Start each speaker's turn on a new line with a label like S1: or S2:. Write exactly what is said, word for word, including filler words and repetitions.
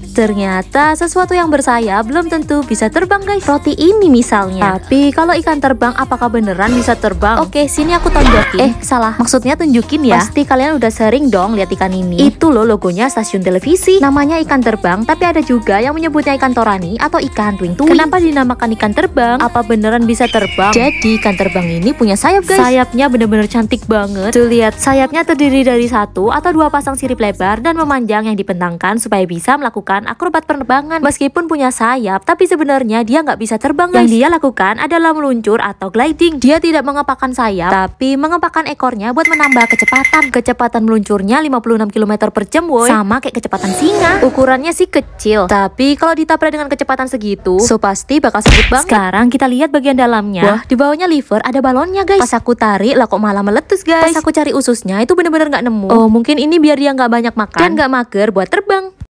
S1: Ternyata sesuatu yang bersayap belum tentu bisa terbang guys. Roti ini misalnya. Tapi kalau ikan terbang apakah beneran bisa terbang? Oke, sini aku tonjokin. Eh, salah. Maksudnya tunjukin ya. Pasti kalian udah sering dong lihat ikan ini. Itu loh logonya stasiun televisi. Namanya ikan terbang, tapi ada juga yang menyebutnya ikan torani atau ikan tuing-tuing. Kenapa dinamakan ikan terbang? Apa beneran bisa terbang? Jadi ikan terbang ini punya sayap guys. Sayapnya bener-bener cantik banget. Tuh lihat, sayapnya terdiri dari satu atau dua pasang sirip lebar dan memanjang yang dibentangkan supaya bisa melakukan akrobat penerbangan. Meskipun punya sayap, tapi sebenarnya dia nggak bisa terbang guys. Yang dia lakukan adalah meluncur atau gliding. Dia tidak mengepakkan sayap, tapi mengepakkan ekornya buat menambah kecepatan. Kecepatan meluncurnya lima puluh enam kilometer per jam woy. Sama kayak kecepatan singa. Ukurannya sih kecil, tapi kalau ditabrak dengan kecepatan segitu, so pasti bakal sakit banget. Sekarang kita lihat bagian dalamnya. Wah, di bawahnya liver ada balonnya guys. Pas aku tarik lah kok malah meletus guys. Pas aku cari ususnya itu bener-bener nggak nemu. Oh, mungkin ini biar dia nggak banyak makan dan nggak mager buat terbang.